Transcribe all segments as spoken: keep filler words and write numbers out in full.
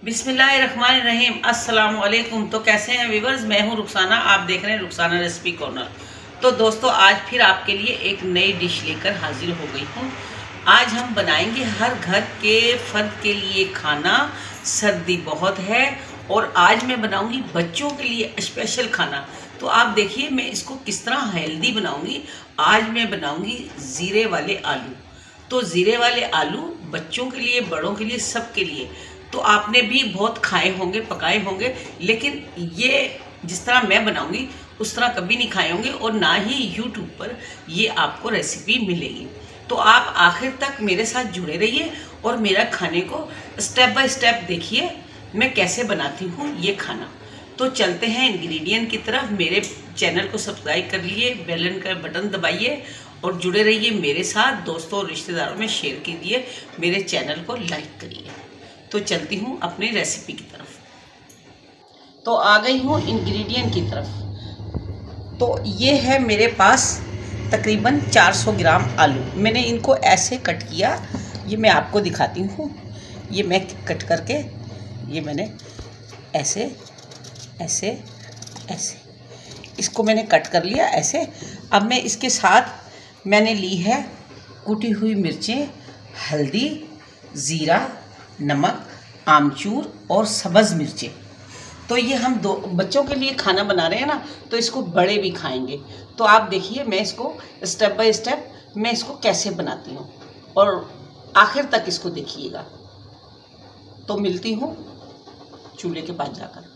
बिस्मिल्लाहिर्रहमानिर्रहीम, अस्सलाम वालेकुम। तो कैसे हैं व्यूवर्स, मैं हूं रुखसाना, आप देख रहे हैं रुखसाना रेसिपी कॉर्नर। तो दोस्तों, आज फिर आपके लिए एक नई डिश लेकर हाजिर हो गई हूं। आज हम बनाएंगे हर घर के फर्द के लिए खाना। सर्दी बहुत है और आज मैं बनाऊंगी बच्चों के लिए स्पेशल खाना। तो आप देखिए मैं इसको किस तरह हेल्दी बनाऊंगी। आज मैं बनाऊंगी ज़ीरे वाले आलू। तो ज़ीरे वाले आलू बच्चों के लिए, बड़ों के लिए, सबके लिए। तो आपने भी बहुत खाए होंगे, पकाए होंगे, लेकिन ये जिस तरह मैं बनाऊंगी उस तरह कभी नहीं खाए होंगे और ना ही यूट्यूब पर ये आपको रेसिपी मिलेगी। तो आप आखिर तक मेरे साथ जुड़े रहिए और मेरा खाने को स्टेप बाय स्टेप देखिए मैं कैसे बनाती हूँ ये खाना। तो चलते हैं इंग्रेडिएंट की तरफ। मेरे चैनल को सब्सक्राइब कर लिए, बेल आइकन का बटन दबाइए और जुड़े रहिए मेरे साथ। दोस्तों और रिश्तेदारों में शेयर कीजिए, मेरे चैनल को लाइक करिए। तो चलती हूँ अपनी रेसिपी की तरफ। तो आ गई हूँ इंग्रेडिएंट की तरफ। तो ये है मेरे पास तकरीबन चार सौ ग्राम आलू। मैंने इनको ऐसे कट किया, ये मैं आपको दिखाती हूँ। ये मैं कट करके ये मैंने ऐसे ऐसे ऐसे इसको मैंने कट कर लिया ऐसे। अब मैं इसके साथ मैंने ली है कुटी हुई मिर्चें, हल्दी, ज़ीरा, नमक, आमचूर और सब्ज़ मिर्चें। तो ये हम दो बच्चों के लिए खाना बना रहे हैं ना, तो इसको बड़े भी खाएंगे। तो आप देखिए मैं इसको स्टेप बाय स्टेप मैं इसको कैसे बनाती हूँ और आखिर तक इसको देखिएगा। तो मिलती हूँ चूल्हे के पास जाकर।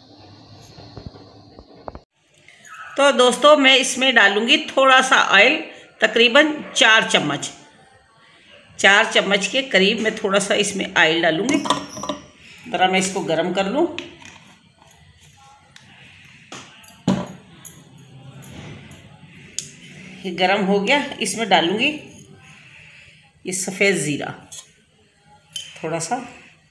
तो दोस्तों मैं इसमें डालूँगी थोड़ा सा ऑयल, तकरीबन चार चम्मच चार चम्मच के करीब मैं थोड़ा सा इसमें ऑयल डालूँगी। ज़रा मैं इसको गरम कर लूँ। ये गरम हो गया, इसमें डालूँगी ये सफ़ेद ज़ीरा थोड़ा सा।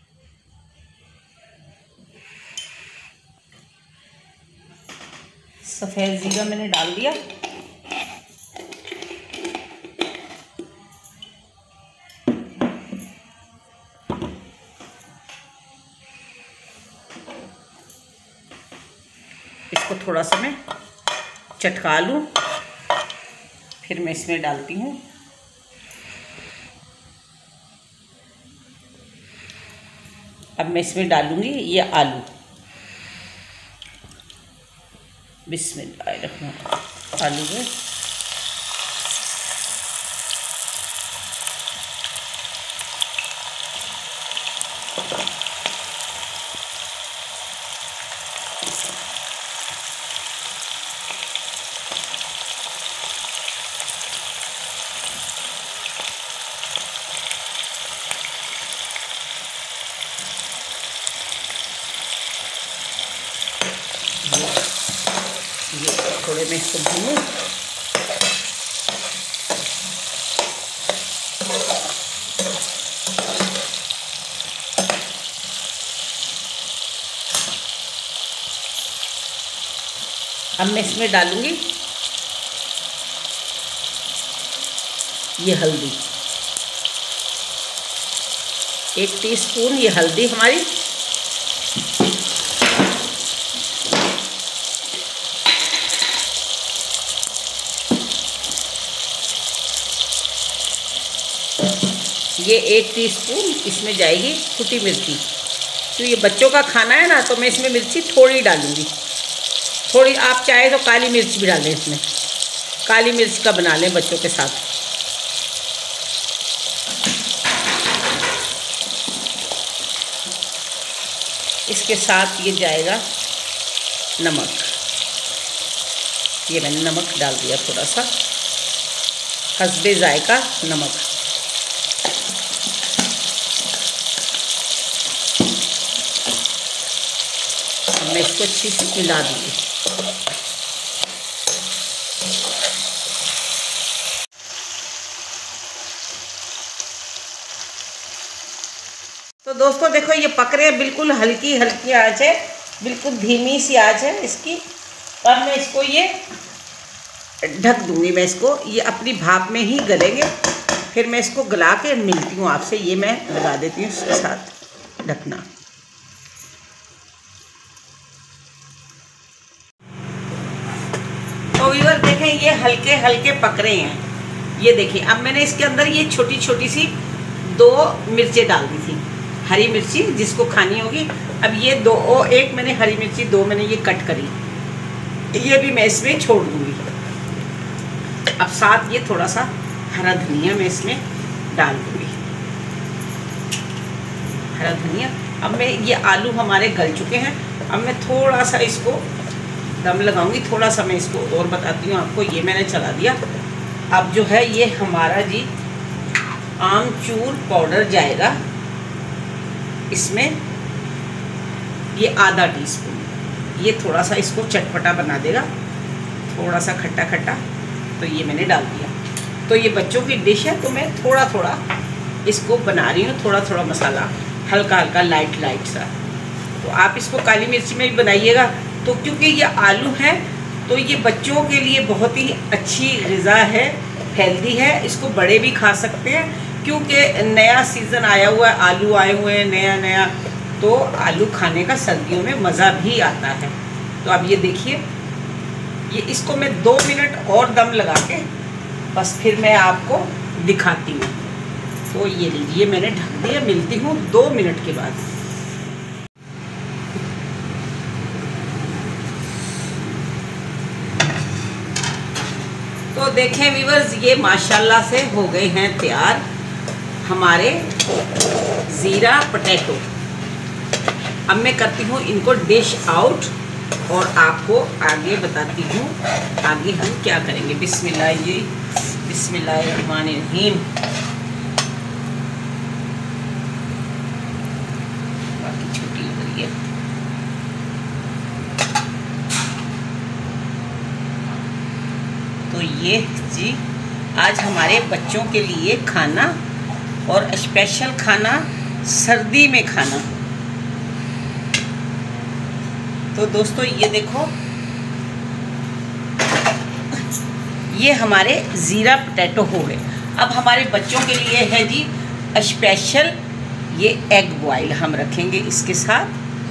सफ़ेद ज़ीरा मैंने डाल दिया। इसको थोड़ा सा मैं चटका लूँ, फिर मैं इसमें डालती हूँ अब मैं इसमें डालूँगी ये आलू। बिस्मिल्लाह, आलू है। ये थोड़े मैं इसको भूनूं। अब मैं इसमें डालूंगी ये हल्दी, एक टीस्पून ये हल्दी हमारी। ये एक टीस्पून इसमें जाएगी कुटी मिर्ची। तो ये बच्चों का खाना है ना, तो मैं इसमें मिर्ची थोड़ी डालूँगी। थोड़ी, आप चाहे तो काली मिर्च भी डालें इसमें, काली मिर्च का बना लें बच्चों के साथ। इसके साथ ये जाएगा नमक। ये मैंने नमक डाल दिया थोड़ा सा, हस्बे जायका नमक। मैं इसको अच्छी से मिला दूँगी। तो दोस्तों देखो ये पक रहे हैं, बिल्कुल हल्की हल्की आंच है, बिल्कुल धीमी सी आंच है इसकी। अब मैं इसको ये ढक दूँगी। मैं इसको ये अपनी भाप में ही गलेंगे, फिर मैं इसको गला के मिलती हूँ आपसे। ये मैं लगा देती हूँ इसके साथ ढकना। हैं ये हल्के हल्के पक रहे हैं। ये देखिए, अब मैंने इसके अंदर ये छोटी छोटी सी दो मिर्चें डाल दी थी, हरी मिर्ची जिसको खानी होगी। अब ये दो ओ, एक मैंने हरी मिर्ची, दो मैंने ये कट करी, ये भी मैं इसमें छोड़ दूँगी। अब साथ ये थोड़ा सा हरा धनिया मैं इसमें डाल दूँगी, हरा धनिया। अब मैं ये आलू हमारे गल चुके हैं, अब मैं थोड़ा सा इसको दम लगाऊंगी। थोड़ा सा मैं इसको और बताती हूँ आपको, ये मैंने चला दिया। अब जो है ये हमारा जी आमचूर पाउडर जाएगा इसमें, ये आधा टीस्पून। ये थोड़ा सा इसको चटपटा बना देगा, थोड़ा सा खट्टा खट्टा, तो ये मैंने डाल दिया। तो ये बच्चों की डिश है, तो मैं थोड़ा थोड़ा इसको बना रही हूँ, थोड़ा थोड़ा मसाला, हल्का हल्का लाइट लाइट सा। तो आप इसको काली मिर्च में भी बनाइएगा। तो क्योंकि ये आलू है तो ये बच्चों के लिए बहुत ही अच्छी ग़िज़ा है, हेल्दी है। इसको बड़े भी खा सकते हैं, क्योंकि नया सीज़न आया हुआ है, आलू आए हुए हैं नया नया, तो आलू खाने का सर्दियों में मज़ा भी आता है। तो अब ये देखिए, ये इसको मैं दो मिनट और दम लगा के बस फिर मैं आपको दिखाती हूँ। तो ये लीजिए, मैंने ढक दिया। मिलती हूँ दो मिनट के बाद। तो देखें व्यूअर्स, ये माशाल्लाह से हो गए हैं तैयार हमारे ज़ीरा पोटैटो। अब मैं करती हूँ इनको डिश आउट और आपको आगे बताती हूँ आगे हम क्या करेंगे। बिस्मिल्लाह जी, बिस्मिल्लाहिर्रहमानिर्रहीम। बाकी छोटी लग रही है। तो ये जी आज हमारे बच्चों के लिए खाना, और स्पेशल खाना, सर्दी में खाना। तो दोस्तों ये देखो, ये हमारे ज़ीरा पोटैटो हो गए। अब हमारे बच्चों के लिए है जी स्पेशल ये एग बॉयल हम रखेंगे इसके साथ।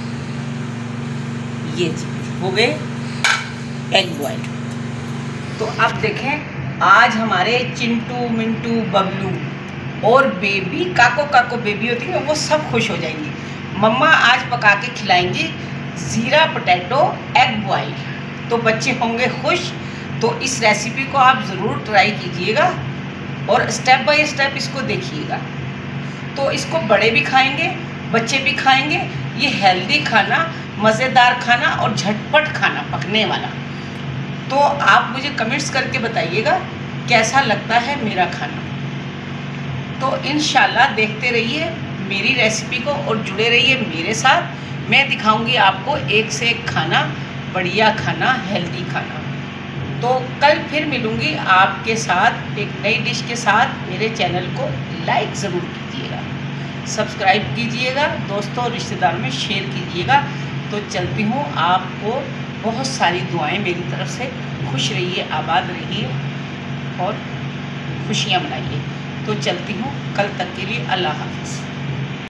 ये जी हो गए एग बॉयल। तो अब देखें, आज हमारे चिंटू मिंटू बबलू और बेबी, काको काको बेबी होती है, वो सब खुश हो जाएंगी। मम्मा आज पका के खिलाएंगी ज़ीरा पोटैटो एग बॉयल, तो बच्चे होंगे खुश। तो इस रेसिपी को आप ज़रूर ट्राई कीजिएगा और स्टेप बाय स्टेप इसको देखिएगा। तो इसको बड़े भी खाएंगे, बच्चे भी खाएंगे। ये हेल्दी खाना, मज़ेदार खाना और झटपट खाना, पकने वाला। तो आप मुझे कमेंट्स करके बताइएगा कैसा लगता है मेरा खाना। तो इंशाल्लाह देखते रहिए मेरी रेसिपी को और जुड़े रहिए मेरे साथ। मैं दिखाऊंगी आपको एक से एक खाना, बढ़िया खाना, हेल्दी खाना। तो कल फिर मिलूंगी आपके साथ एक नई डिश के साथ। मेरे चैनल को लाइक ज़रूर कीजिएगा, सब्सक्राइब कीजिएगा, दोस्तों रिश्तेदारों में शेयर कीजिएगा। तो चलती हूँ, आपको बहुत सारी दुआएं मेरी तरफ से। खुश रहिए, आबाद रहिए और खुशियाँ मनाइए। तो चलती हूँ, कल तक के लिए अल्लाह हाफ़िज़।